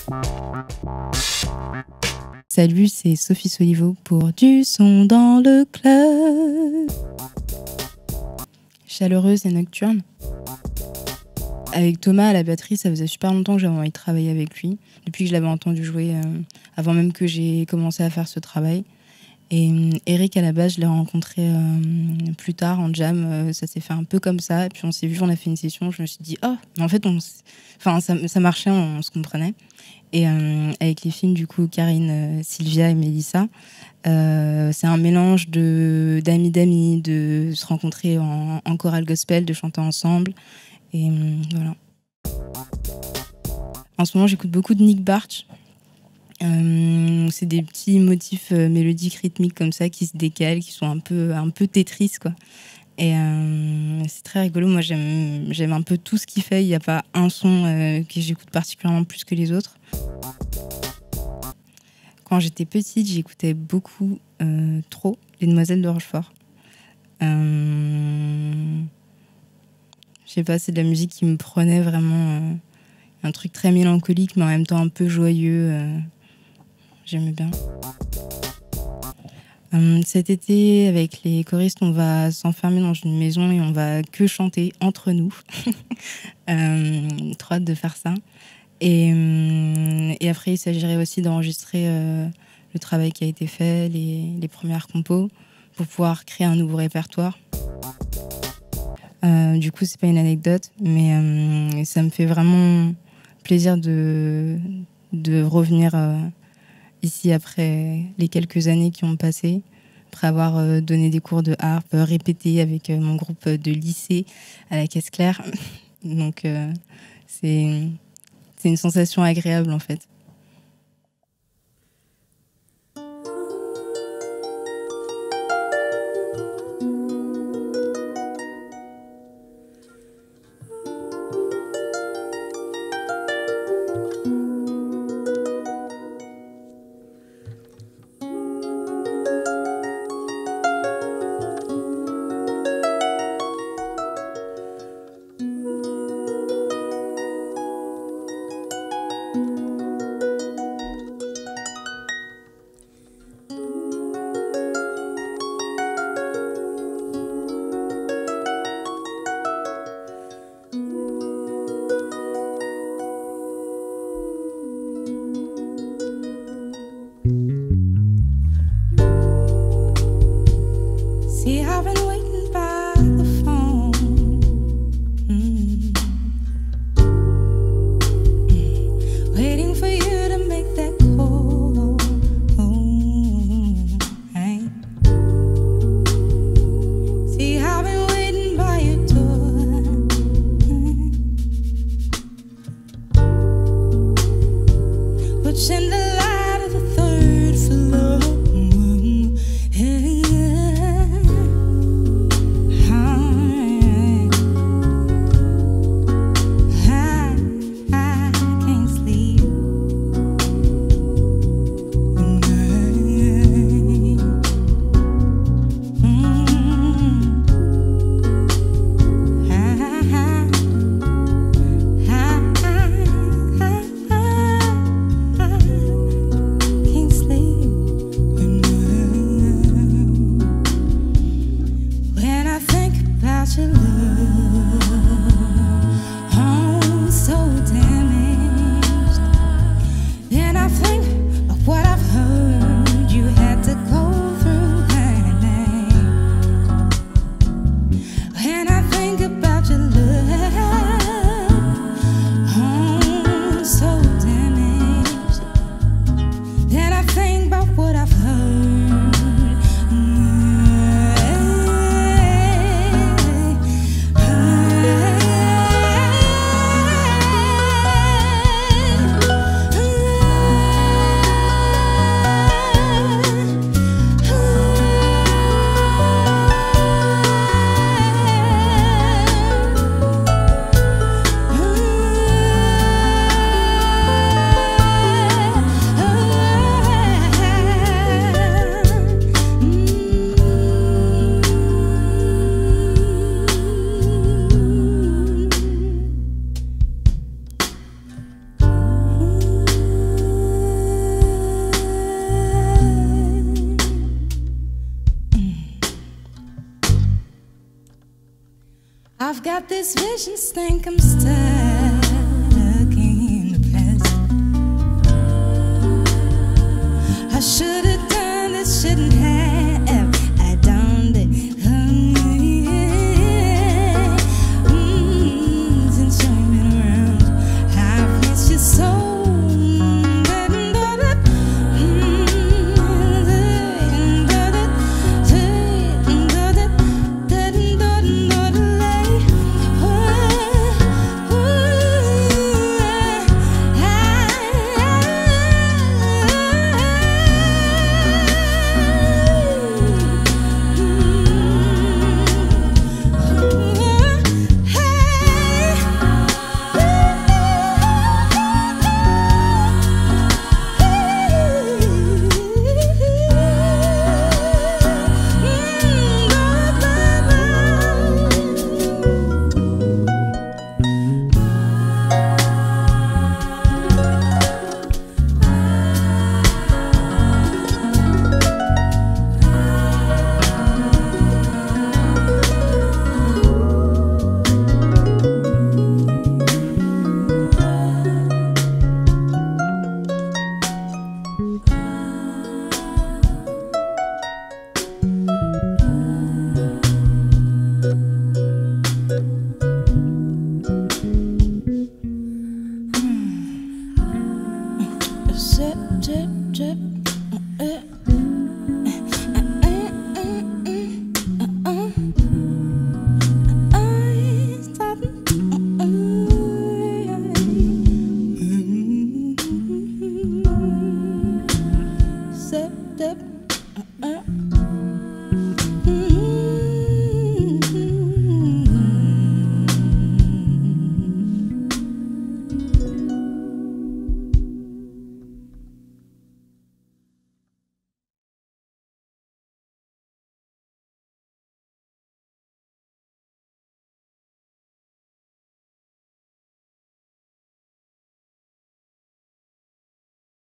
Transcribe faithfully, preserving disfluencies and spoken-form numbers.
Salut, c'est Sophie Soliveau pour Du son dans le club. Chaleureuse et nocturne. Avec Thomas à la batterie, ça faisait super longtemps que j'avais envie de travailler avec lui, depuis que je l'avais entendu jouer, euh, avant même que j'ai commencé à faire ce travail. Et euh, Eric, à la base, je l'ai rencontré euh, plus tard en jam, euh, ça s'est fait un peu comme ça, et puis on s'est vu, on a fait une session, je me suis dit, oh, mais en fait, on enfin, ça, ça marchait, on, on se comprenait. Et euh, avec les filles, du coup, Karine, euh, Sylvia et Mélissa, euh, c'est un mélange de, d'amis d'amis, de se rencontrer en, en chorale gospel, de chanter ensemble. Et euh, voilà. En ce moment, j'écoute beaucoup de Nick Bartsch. Euh, c'est des petits motifs euh, mélodiques, rythmiques comme ça, qui se décalent, qui sont un peu, un peu Tetris, quoi. Et euh, c'est très rigolo. Moi, j'aime, j'aime un peu tout ce qu'il fait. Il n'y a pas un son euh, que j'écoute particulièrement plus que les autres. Quand j'étais petite, j'écoutais beaucoup euh, trop Les Demoiselles de Rochefort. Euh, je sais pas, c'est de la musique qui me prenait vraiment. Euh, un truc très mélancolique, mais en même temps un peu joyeux. Euh, j'aimais bien. Euh, cet été, avec les choristes, on va s'enfermer dans une maison et on va que chanter entre nous. euh, trop hâte de faire ça. Et, euh, et après, il s'agirait aussi d'enregistrer euh, le travail qui a été fait, les, les premières compos, pour pouvoir créer un nouveau répertoire. Euh, du coup, c'est pas une anecdote, mais euh, ça me fait vraiment plaisir de, de revenir euh, ici après les quelques années qui ont passé, après avoir euh, donné des cours de harpe, euh, répété avec euh, mon groupe de lycée à la Caisse Claire. Donc, euh, c'est, c'est une sensation agréable en fait. I've got this vision, think I'm stuck in the past. I should have done this, shouldn't have. I done it. Mm, since you've been around, I've missed you so. Drip, drip, drip.